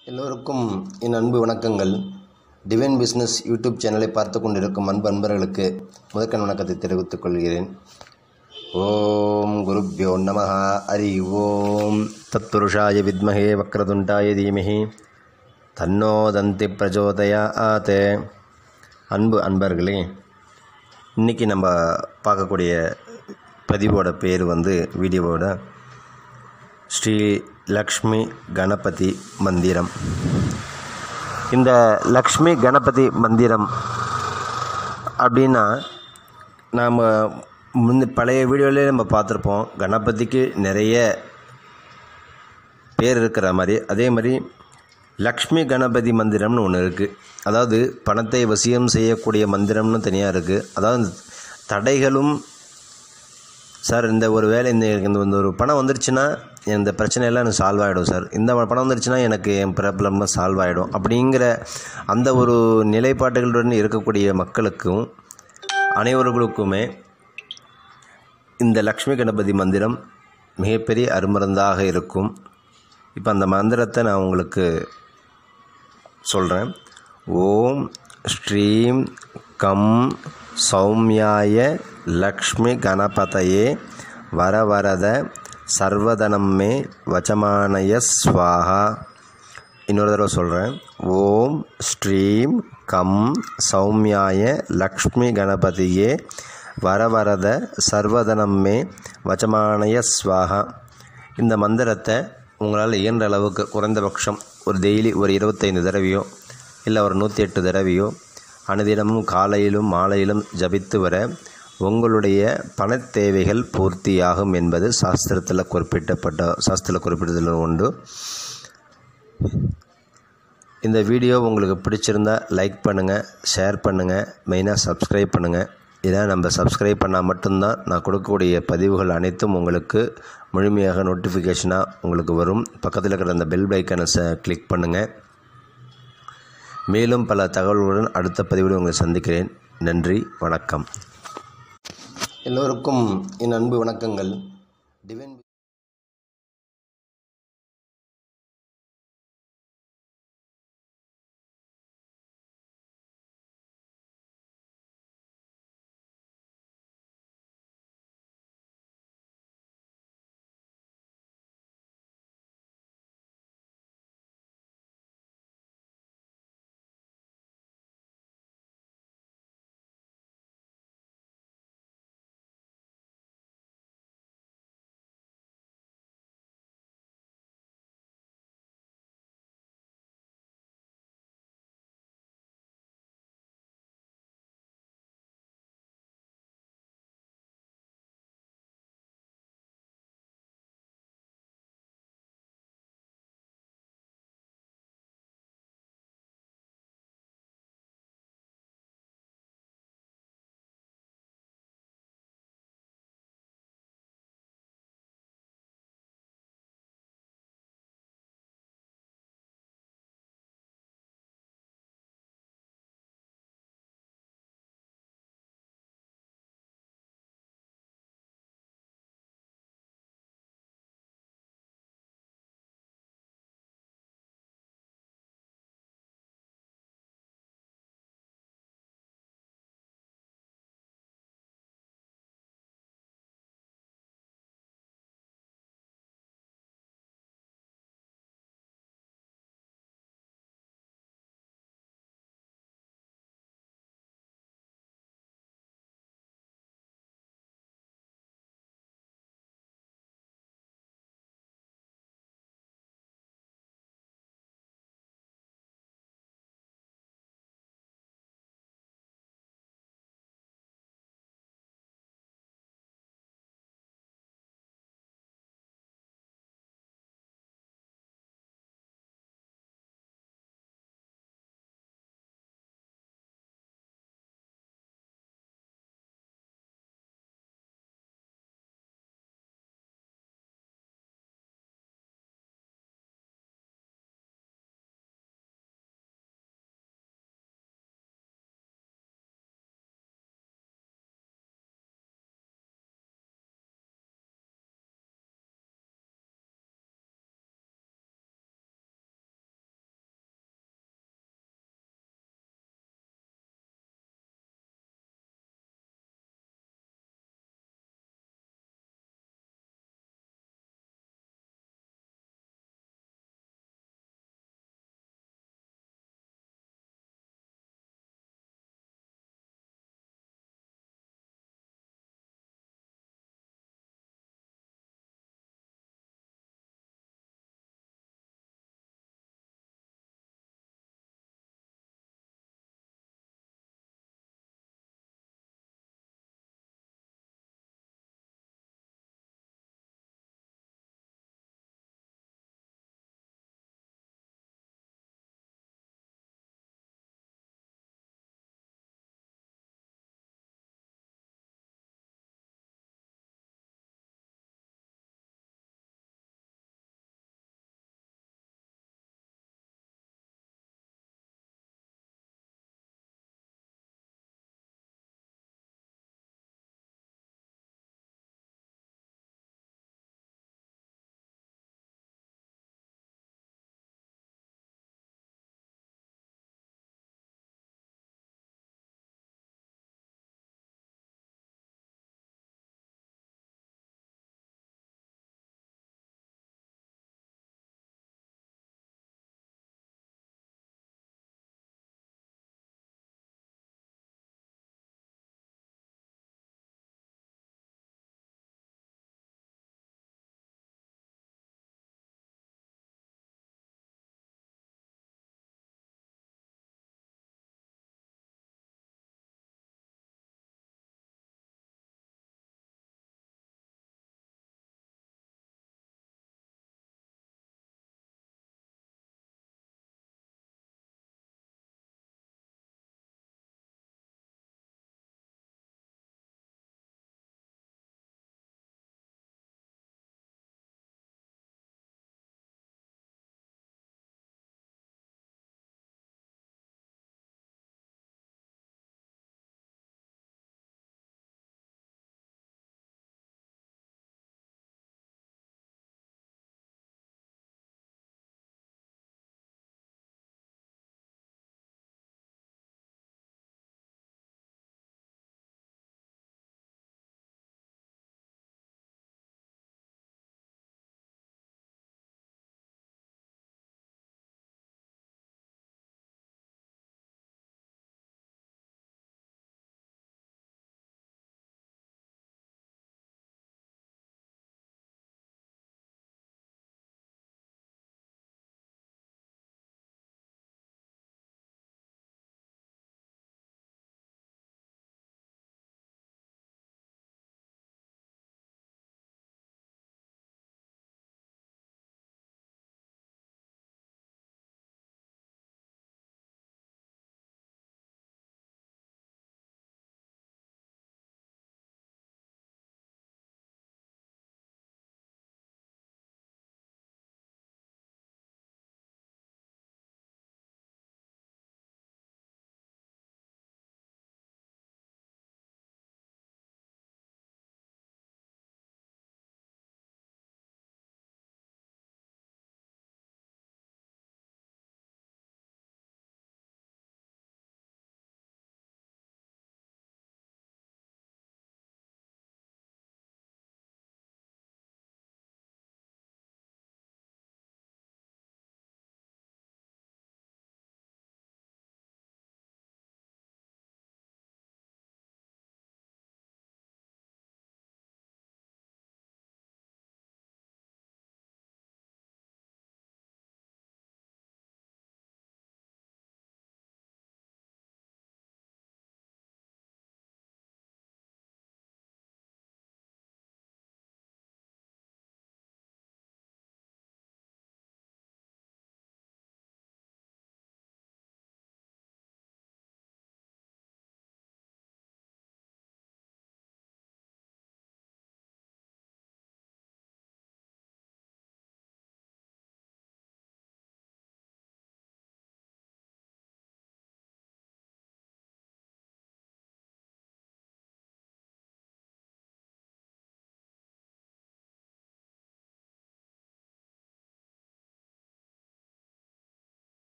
எல்லோருக்கும் என் அன்பு வணக்கங்கள். டிவைன் பிஸ்னஸ் யூடியூப் சேனலை பார்த்து கொண்டிருக்கும் அன்பு அன்பர்களுக்கு முதற்கண் வணக்கத்தை தெரிவித்துக் கொள்கிறேன். ஓம் குருப்யோ நமஹ. ஹரி ஓம். தத்புருஷாய வித்மஹே வக்ரதுண்டாய தீமஹி தன்னோ தந்தி பிரச்சோதயாத். அன்பு அன்பர்களே, இன்றைக்கி நம்ம பார்க்கக்கூடிய பதிவோட பேர் வீடியோவோட ஸ்ரீ லக்ஷ்மி கணபதி மந்திரம். இந்த லக்ஷ்மி கணபதி மந்திரம் அப்படின்னா நாம் பழைய வீடியோவிலே நம்ம பார்த்துருப்போம். கணபதிக்கு நிறைய பேர் இருக்கிற மாதிரி அதே மாதிரி லக்ஷ்மி கணபதி மந்திரம்னு ஒன்று இருக்குது. அதாவது பணத்தை வசியம் செய்யக்கூடிய மந்திரம்னு தனியாக இருக்குது. அதாவது தடைகளும் சார் இந்த ஒரு வேலை இந்த ஒரு பணம் வந்துருச்சுன்னா இந்த பிரச்சனையெல்லாம் எனக்கு சால்வ் ஆகிடும் சார், இந்த பணம் வந்துருச்சுன்னா எனக்கு என் ப்ராப்ளம்லாம் சால்வ் ஆகிடும் அப்படிங்கிற அந்த ஒரு நிலைப்பாட்டுகளுடன் இருக்கக்கூடிய மக்களுக்கும் அனைவர்களுக்குமே இந்த லக்ஷ்மி கணபதி மந்திரம் மிகப்பெரிய அருமருந்தாக இருக்கும். இப்போ அந்த மந்திரத்தை நான் உங்களுக்கு சொல்கிறேன். ஓம் ஸ்ரீம் கம் சௌமியாய லக்ஷ்மி கணபதயே வரவரத சர்வதனம் மே வச்சமானய ஸ்வாஹா. இன்னொரு தடவை சொல்கிறேன். ஓம் ஸ்ரீம் கம் சௌமியாய லக்ஷ்மி கணபதியே வரவரத சர்வதனம் மே வச்சமானய ஸ்வாஹா. இந்த மந்திரத்தை உங்களால் இயன்ற அளவுக்கு குறைந்தபட்சம் ஒரு டெய்லி ஒரு 25 தடவையோ இல்லை ஒரு 108 தடவையோ அனுதினமும் காலையிலும் மாலையிலும் ஜபித்து வர உங்களுடைய பணத் தேவைகள் பூர்த்தியாகும் என்பது சாஸ்திரத்தில் குறிப்பிட்டதில் உண்டு. இந்த வீடியோ உங்களுக்கு பிடிச்சிருந்தால் லைக் பண்ணுங்கள், ஷேர் பண்ணுங்கள், மெயினாக சப்ஸ்கிரைப் பண்ணுங்கள். இதை நம்ம சப்ஸ்கிரைப் பண்ணால் மட்டும்தான் நான் கொடுக்கக்கூடிய பதிவுகள் அனைத்தும் உங்களுக்கு முழுமையாக நோட்டிஃபிகேஷனாக உங்களுக்கு வரும். பக்கத்தில் இருக்கிற அந்த பெல் ஐக்கானை கிளிக் பண்ணுங்கள். மேலும் பல தகவல்களுடன் அடுத்த பதிவில் உங்களை சந்திக்கிறேன். நன்றி, வணக்கம். எல்லோருக்கும் என் அன்பு வணக்கங்கள். டிவைன்